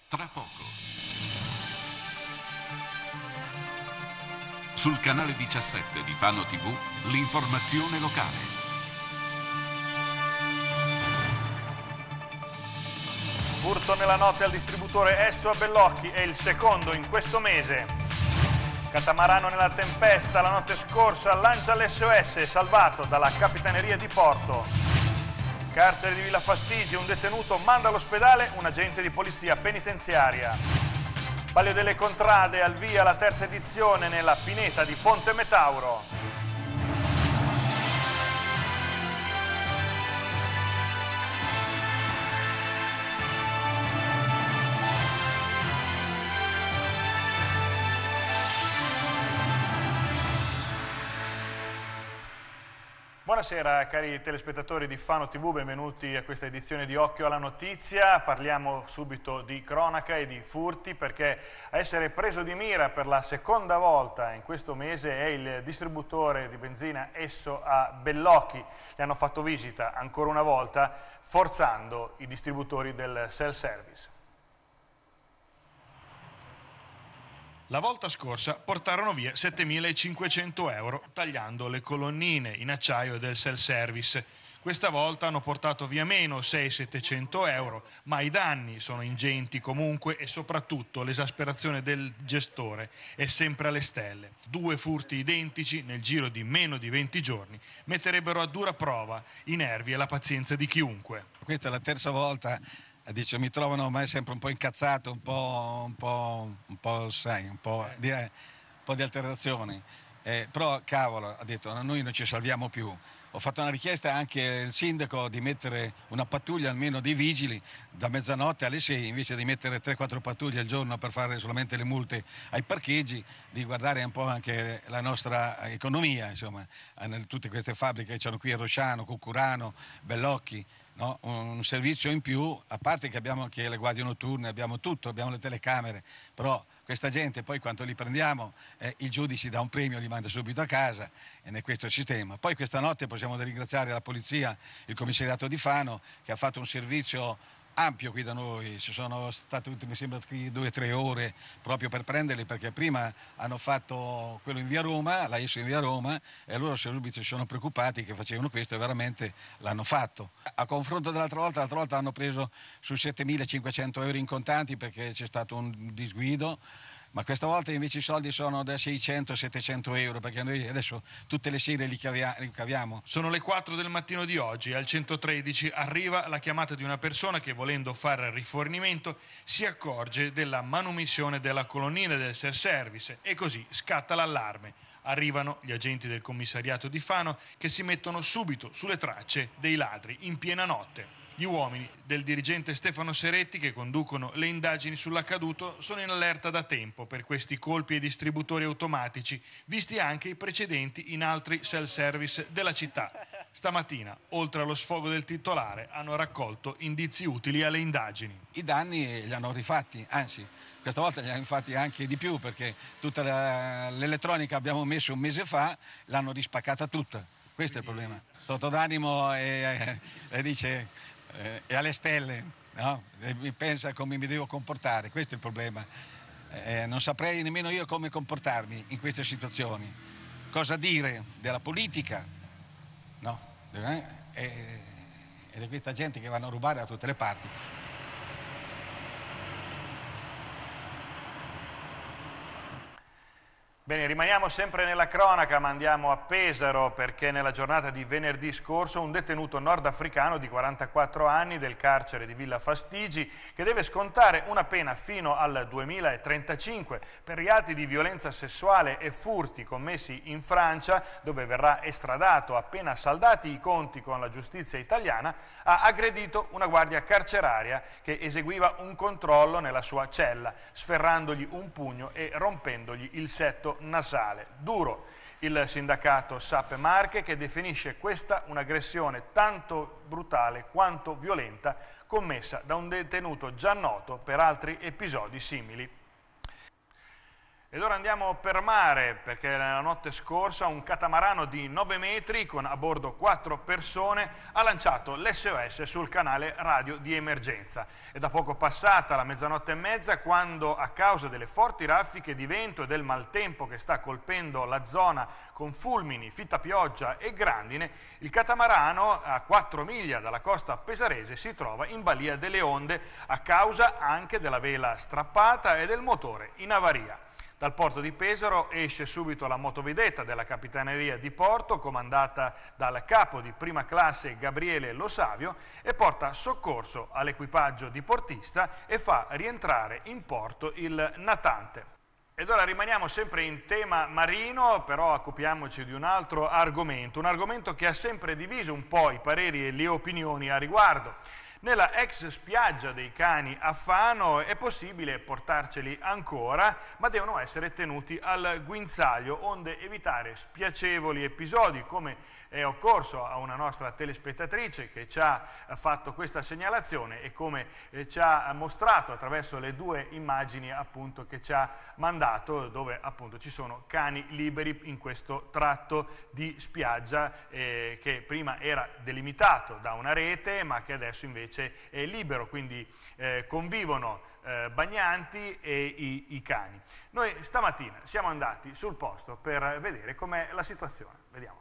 Tra poco. Sul canale 17 di Fano TV, l'informazione locale. Furto nella notte al distributore Esso a Bellocchi è il secondo in questo mese. Catamarano nella tempesta la notte scorsa lancia l'SOS salvato dalla Capitaneria di Porto. Carcere di Villa Fastigi, un detenuto manda all'ospedale un agente di polizia penitenziaria. Palio delle Contrade, al via la terza edizione nella pineta di Ponte Metauro. Buonasera cari telespettatori di Fano TV, benvenuti a questa edizione di Occhio alla Notizia. Parliamo subito di cronaca e di furti perché a essere preso di mira per la seconda volta in questo mese è il distributore di benzina Esso a Bellocchi. Gli hanno fatto visita ancora una volta forzando i distributori del self-service. La volta scorsa portarono via 7.500 euro tagliando le colonnine in acciaio del self-service. Questa volta hanno portato via meno 600-700 euro, ma i danni sono ingenti comunque e soprattutto l'esasperazione del gestore è sempre alle stelle. 2 furti identici nel giro di meno di 20 giorni metterebbero a dura prova i nervi e la pazienza di chiunque. Questa è la terza volta. Dice, mi trovano ormai sempre un po' incazzato, un po' di alterazioni. Però, cavolo, ha detto, noi non ci salviamo più. Ho fatto una richiesta anche al sindaco di mettere una pattuglia, almeno dei vigili, da mezzanotte alle 6, invece di mettere 3-4 pattuglie al giorno per fare solamente le multe ai parcheggi, di guardare un po' anche la nostra economia, insomma, tutte queste fabbriche che c'hanno qui a Rosciano, Cuccurano, Bellocchi. No? Un servizio in più, a parte che abbiamo anche le guardie notturne, abbiamo tutto, abbiamo le telecamere, però questa gente poi quando li prendiamo il giudice dà un premio, li manda subito a casa ed è questo il sistema. Poi questa notte possiamo ringraziare la polizia, il commissariato di Fano che ha fatto un servizio ampio qui da noi, ci sono state mi sembra 2 o 3 ore proprio per prenderli, perché prima hanno fatto quello in via Roma, la Esso in via Roma, e loro subito si sono preoccupati che facevano questo e veramente l'hanno fatto. A confronto dell'altra volta hanno preso su 7.500 euro in contanti perché c'è stato un disguido, ma questa volta invece i soldi sono da 600-700 euro, perché noi adesso tutte le sere li caviamo. Sono le 4 del mattino di oggi, al 113 arriva la chiamata di una persona che, volendo fare rifornimento, si accorge della manomissione della colonnina del self-service e così scatta l'allarme. Arrivano gli agenti del commissariato di Fano che si mettono subito sulle tracce dei ladri in piena notte. Gli uomini del dirigente Stefano Seretti che conducono le indagini sull'accaduto sono in allerta da tempo per questi colpi ai distributori automatici, visti anche i precedenti in altri self-service della città. Stamattina, oltre allo sfogo del titolare, hanno raccolto indizi utili alle indagini. I danni li hanno rifatti, anzi, questa volta li hanno fatti anche di più, perché tutta l'elettronica abbiamo messo un mese fa, l'hanno rispaccata tutta. Questo è il problema. Sotto d'animo dice... è alle stelle, no? Mi pensa come mi devo comportare, questo è il problema. Non saprei nemmeno io come comportarmi in queste situazioni. Cosa dire della politica? No? Ed è questa gente che vanno a rubare da tutte le parti. Bene, rimaniamo sempre nella cronaca, ma andiamo a Pesaro perché nella giornata di venerdì scorso un detenuto nordafricano di 44 anni del carcere di Villa Fastigi, che deve scontare una pena fino al 2035 per reati di violenza sessuale e furti commessi in Francia, dove verrà estradato appena saldati i conti con la giustizia italiana, ha aggredito una guardia carceraria che eseguiva un controllo nella sua cella, sferrandogli un pugno e rompendogli il setto nasale. Duro il sindacato SAP Marche, che definisce questa un'aggressione tanto brutale quanto violenta commessa da un detenuto già noto per altri episodi simili. Ed ora andiamo per mare, perché la notte scorsa un catamarano di 9 metri con a bordo 4 persone ha lanciato l'SOS sul canale radio di emergenza. È da poco passata la mezzanotte e mezza quando, a causa delle forti raffiche di vento e del maltempo che sta colpendo la zona con fulmini, fitta pioggia e grandine, il catamarano a 4 miglia dalla costa pesarese si trova in balia delle onde a causa anche della vela strappata e del motore in avaria. Dal porto di Pesaro esce subito la motovedetta della Capitaneria di Porto, comandata dal capo di prima classe Gabriele Lo Savio, e porta soccorso all'equipaggio diportista e fa rientrare in porto il natante. Ed ora rimaniamo sempre in tema marino, però occupiamoci di un altro argomento che ha sempre diviso un po' i pareri e le opinioni a riguardo. Nella ex spiaggia dei Cani a Fano è possibile portarceli ancora, ma devono essere tenuti al guinzaglio, onde evitare spiacevoli episodi, come è occorso a una nostra telespettatrice che ci ha fatto questa segnalazione e come ci ha mostrato attraverso le 2 immagini appunto che ci ha mandato, dove appunto ci sono cani liberi in questo tratto di spiaggia che prima era delimitato da una rete, ma che adesso invece è libero, quindi convivono bagnanti e i cani. Noi stamattina siamo andati sul posto per vedere com'è la situazione. Vediamo.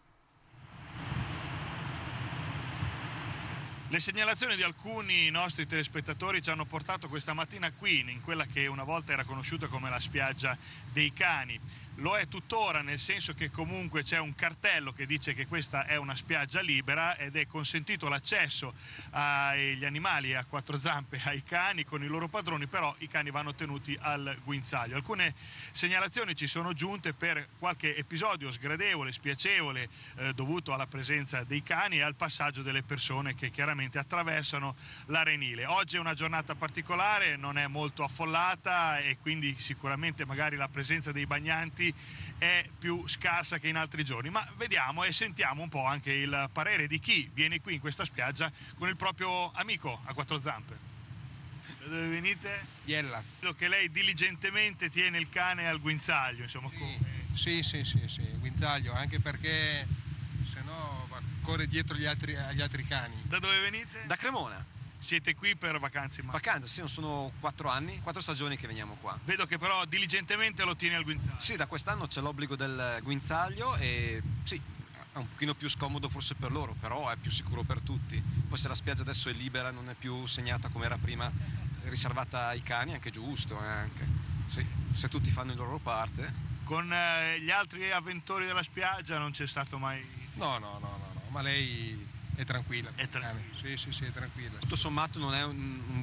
Le segnalazioni di alcuni nostri telespettatori ci hanno portato questa mattina qui, in quella che una volta era conosciuta come la spiaggia dei Cani. Lo è tuttora, nel senso che comunque c'è un cartello che dice che questa è una spiaggia libera ed è consentito l'accesso agli animali a 4 zampe, ai cani con i loro padroni, però i cani vanno tenuti al guinzaglio. Alcune segnalazioni ci sono giunte per qualche episodio sgradevole, spiacevole, dovuto alla presenza dei cani e al passaggio delle persone che chiaramente attraversano l'arenile. Oggi è una giornata particolare, non è molto affollata e quindi sicuramente magari la presenza dei bagnanti è più scarsa che in altri giorni, ma vediamo e sentiamo un po' anche il parere di chi viene qui in questa spiaggia con il proprio amico a 4 zampe. Da dove venite? Biella. Vedo che lei diligentemente tiene il cane al guinzaglio, insomma. Sì, guinzaglio, anche perché se no corre dietro agli altri cani. Da dove venite? Da Cremona. Siete qui per vacanze? Vacanze, sì, sono 4 anni, 4 stagioni che veniamo qua. Vedo che però diligentemente lo tieni al guinzaglio. Sì, da quest'anno c'è l'obbligo del guinzaglio e sì, è un pochino più scomodo forse per loro, però è più sicuro per tutti. Poi se la spiaggia adesso è libera, non è più segnata come era prima, riservata ai cani, anche giusto, anche. Sì, se tutti fanno la loro parte. Con gli altri avventori della spiaggia non c'è stato mai... No, ma lei... È tranquilla. È tranquilla. Sì, è tranquilla. Tutto sommato non è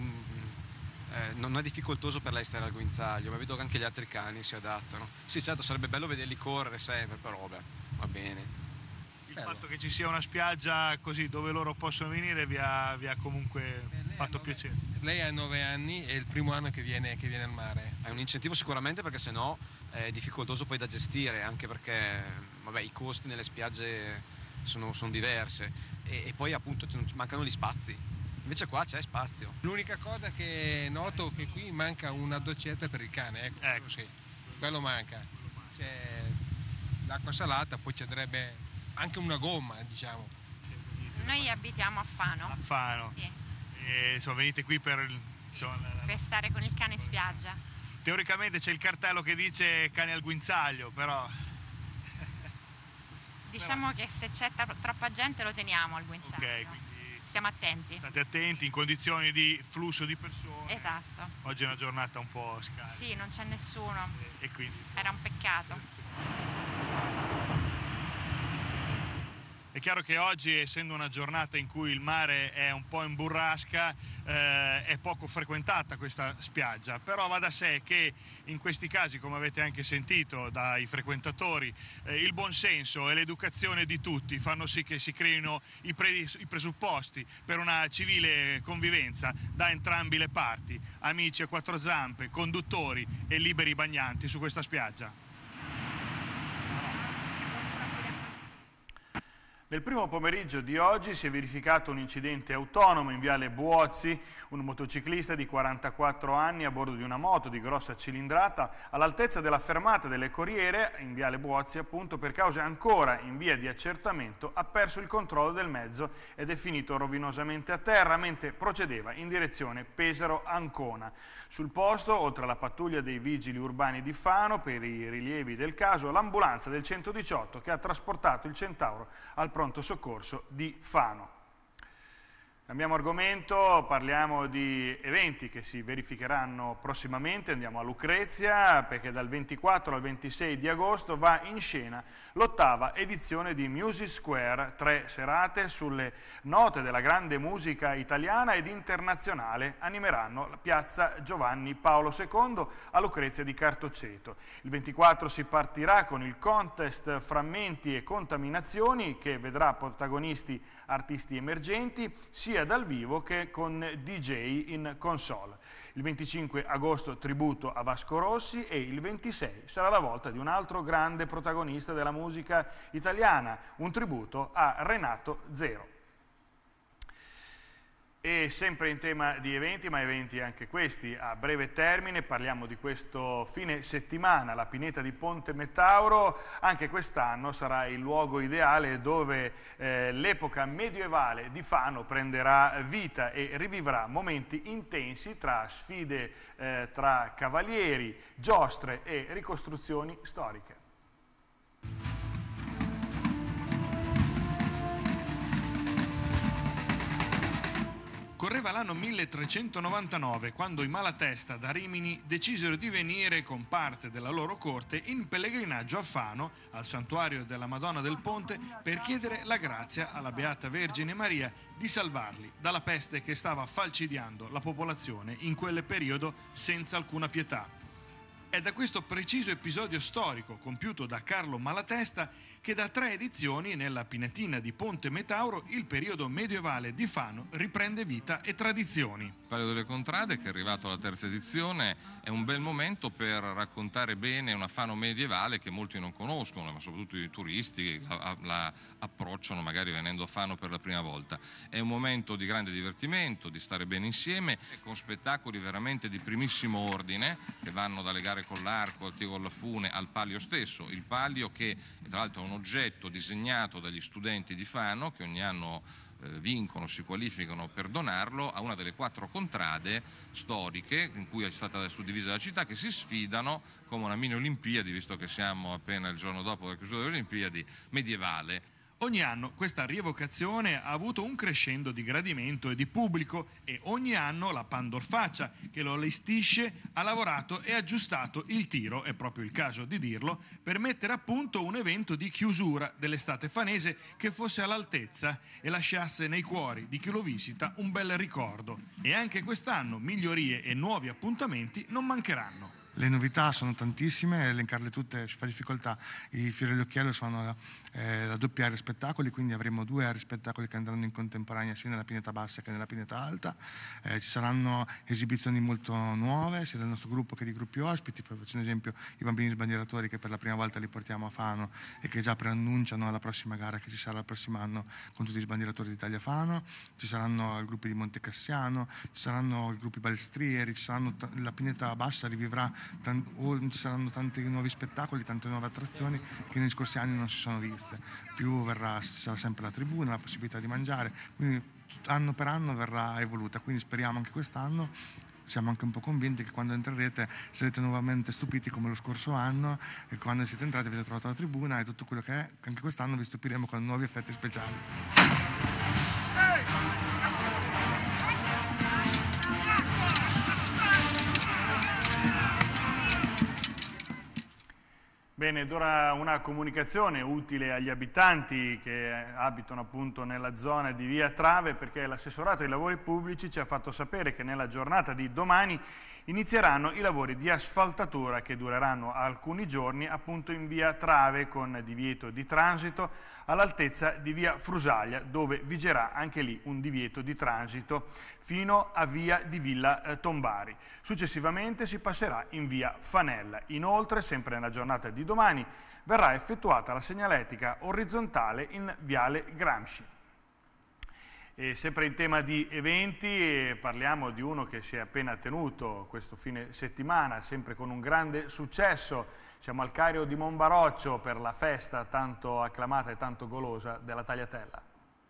non è difficoltoso per lei stare al guinzaglio, ma vedo che anche gli altri cani si adattano. Sì, certo, sarebbe bello vederli correre sempre, però beh, va bene. Il fatto che ci sia una spiaggia così dove loro possono venire vi ha comunque fatto piacere. Lei ha 9 anni, è il primo anno che viene al mare. È un incentivo sicuramente, perché sennò è difficoltoso poi da gestire, anche perché vabbè, i costi nelle spiagge sono diverse e poi appunto mancano gli spazi. Invece qua c'è spazio. L'unica cosa che noto è che qui manca una doccetta per il cane, ecco. Sì, quello manca. C'è l'acqua salata, poi ci andrebbe anche una gomma, diciamo. Noi abitiamo a Fano. A Fano. Sì. E insomma, venite qui per stare con il cane in spiaggia. Teoricamente c'è il cartello che dice cane al guinzaglio, però... Diciamo che se c'è troppa gente lo teniamo al guinzaglio. Ok, quindi stiamo attenti. State attenti in condizioni di flusso di persone. Esatto. Oggi è una giornata un po' scarsa. Sì, non c'è nessuno. E quindi... Era un peccato. È chiaro che oggi, essendo una giornata in cui il mare è un po' in burrasca, è poco frequentata questa spiaggia, però va da sé che in questi casi, come avete anche sentito dai frequentatori, il buonsenso e l'educazione di tutti fanno sì che si creino i presupposti per una civile convivenza da entrambi le parti, amici a 4 zampe, conduttori e liberi bagnanti su questa spiaggia. Nel primo pomeriggio di oggi si è verificato un incidente autonomo in viale Buozzi. Un motociclista di 44 anni a bordo di una moto di grossa cilindrata all'altezza della fermata delle Corriere in viale Buozzi, appunto, per cause ancora in via di accertamento, ha perso il controllo del mezzo ed è finito rovinosamente a terra mentre procedeva in direzione Pesaro-Ancona. Sul posto, oltre alla pattuglia dei vigili urbani di Fano per i rilievi del caso, l'ambulanza del 118 che ha trasportato il Centauro al pronto soccorso di Fano. Cambiamo argomento, parliamo di eventi che si verificheranno prossimamente. Andiamo a Lucrezia perché dal 24 al 26 di agosto va in scena l'8ª edizione di Music Square, 3 serate sulle note della grande musica italiana ed internazionale animeranno la piazza Giovanni Paolo II a Lucrezia di Cartoceto. Il 24 si partirà con il contest Frammenti e Contaminazioni che vedrà protagonisti artisti emergenti sia dal vivo che con DJ in console. Il 25 agosto tributo a Vasco Rossi e il 26 sarà la volta di un altro grande protagonista della musica italiana, un tributo a Renato Zero. E sempre in tema di eventi, ma eventi anche questi a breve termine, parliamo di questo fine settimana, la pineta di Ponte Metauro. Anche quest'anno sarà il luogo ideale dove l'epoca medievale di Fano prenderà vita e rivivrà momenti intensi tra sfide tra cavalieri, giostre e ricostruzioni storiche. Correva l'anno 1399 quando i Malatesta da Rimini decisero di venire con parte della loro corte in pellegrinaggio a Fano, al santuario della Madonna del Ponte, per chiedere la grazia alla Beata Vergine Maria di salvarli dalla peste che stava falcidiando la popolazione in quel periodo senza alcuna pietà. È da questo preciso episodio storico compiuto da Carlo Malatesta che da 3 edizioni nella pinetina di Ponte Metauro il periodo medievale di Fano riprende vita e tradizioni. Il Palio delle Contrade, che è arrivato alla 3ª edizione, è un bel momento per raccontare bene una Fano medievale che molti non conoscono, ma soprattutto i turisti la approcciano magari venendo a Fano per la prima volta. È un momento di grande divertimento, di stare bene insieme, con spettacoli veramente di primissimo ordine che vanno dalle gare con l'arco, al tiro con la fune, al palio stesso. Il palio che tra l'altro è un oggetto disegnato dagli studenti di Fano che ogni anno vincono, si qualificano per donarlo a una delle 4 contrade storiche in cui è stata suddivisa la città, che si sfidano come una mini Olimpiadi, visto che siamo appena il giorno dopo la chiusura delle Olimpiadi, medievale. Ogni anno questa rievocazione ha avuto un crescendo di gradimento e di pubblico e ogni anno la Pandolfaccia, che lo allestisce, ha lavorato e aggiustato il tiro, è proprio il caso di dirlo, per mettere a punto un evento di chiusura dell'estate fanese che fosse all'altezza e lasciasse nei cuori di chi lo visita un bel ricordo. E anche quest'anno migliorie e nuovi appuntamenti non mancheranno. Le novità sono tantissime, elencarle tutte ci fa difficoltà. I fiori all'occhiello sono la doppia area spettacoli, quindi avremo 2 aree spettacoli che andranno in contemporanea sia nella pineta bassa che nella pineta alta. Ci saranno esibizioni molto nuove sia del nostro gruppo che di gruppi ospiti. Faccio un esempio, i bambini sbandieratori che per la prima volta li portiamo a Fano e che già preannunciano la prossima gara che ci sarà il prossimo anno con tutti gli sbandieratori d'Italia Fano. Ci saranno i gruppi di Monte Cassiano, ci saranno i gruppi balstrieri, la pineta bassa rivivrà. Ci saranno tanti nuovi spettacoli, tante nuove attrazioni che negli scorsi anni non si sono viste. Più ci sarà sempre la tribuna, la possibilità di mangiare, quindi anno per anno verrà evoluta, quindi speriamo anche quest'anno. Siamo anche un po' convinti che quando entrerete sarete nuovamente stupiti come lo scorso anno e quando siete entrati avete trovato la tribuna e tutto quello che è, anche quest'anno vi stupiremo con nuovi effetti speciali. Bene, ed ora una comunicazione utile agli abitanti che abitano appunto nella zona di Via Trave, perché l'assessorato ai lavori pubblici ci ha fatto sapere che nella giornata di domani inizieranno i lavori di asfaltatura che dureranno alcuni giorni appunto in Via Trave con divieto di transito all'altezza di via Frusaglia, dove vigerà anche lì un divieto di transito fino a via di Villa Tombari. Successivamente si passerà in via Fanella. Inoltre, sempre nella giornata di domani, verrà effettuata la segnaletica orizzontale in viale Gramsci. E sempre in tema di eventi, parliamo di uno che si è appena tenuto questo fine settimana, sempre con un grande successo. Siamo al Cairo di Monbaroccio per la festa tanto acclamata e tanto golosa della tagliatella.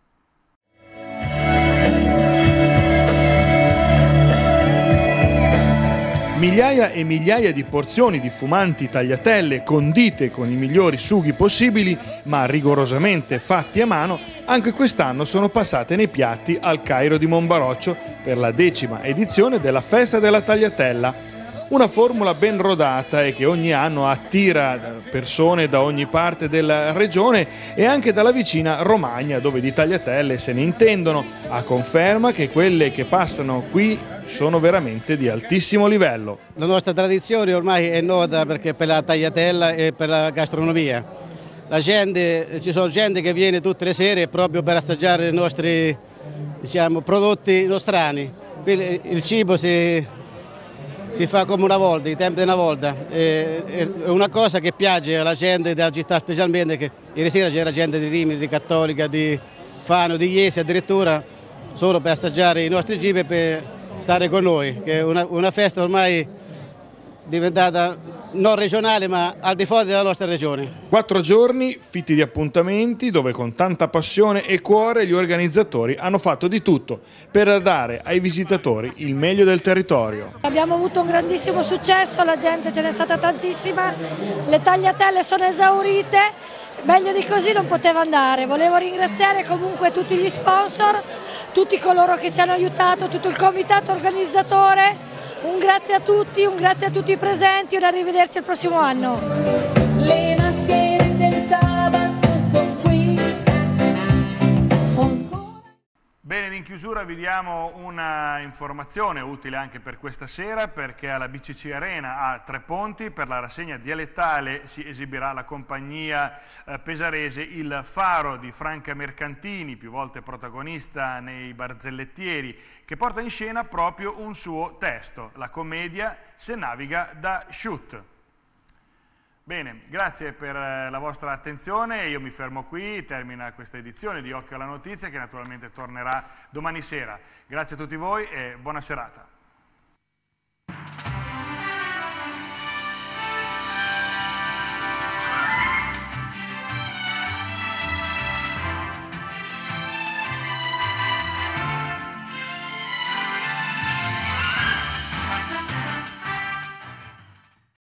Migliaia e migliaia di porzioni di fumanti tagliatelle condite con i migliori sughi possibili, ma rigorosamente fatti a mano, anche quest'anno sono passate nei piatti al Cairo di Monbaroccio per la 10ª edizione della Festa della Tagliatella. Una formula ben rodata e che ogni anno attira persone da ogni parte della regione e anche dalla vicina Romagna, dove di tagliatelle se ne intendono, a conferma che quelle che passano qui sono veramente di altissimo livello. La nostra tradizione ormai è nota perché per la tagliatella e per la gastronomia. Ci sono gente che viene tutte le sere proprio per assaggiare i nostri, prodotti nostrani. Quindi il cibo si fa come una volta, i tempi di una volta. È una cosa che piace alla gente della città, specialmente che ieri sera c'era gente di Rimini, di Cattolica, di Fano, di Iesi addirittura, solo per assaggiare i nostri cibi e per stare con noi, che è una festa ormai diventata non regionale ma al di fuori della nostra regione. 4 giorni fitti di appuntamenti dove con tanta passione e cuore gli organizzatori hanno fatto di tutto per dare ai visitatori il meglio del territorio. Abbiamo avuto un grandissimo successo, la gente ce n'è stata tantissima, le tagliatelle sono esaurite, meglio di così non poteva andare. Volevo ringraziare comunque tutti gli sponsor, tutti coloro che ci hanno aiutato, tutto il comitato organizzatore. Un grazie a tutti i presenti e un arrivederci il prossimo anno. Le maschere del sabato sono qui. Bene, in chiusura vi diamo una informazione utile anche per questa sera, perché alla BCC Arena a Tre Ponti per la rassegna dialettale si esibirà la compagnia pesarese Il Faro di Franca Mercantini, più volte protagonista nei Barzellettieri, che porta in scena proprio un suo testo, la commedia Se naviga da Shoot. Bene, grazie per la vostra attenzione, io mi fermo qui, termina questa edizione di Occhio alla Notizia che naturalmente tornerà domani sera. Grazie a tutti voi e buona serata.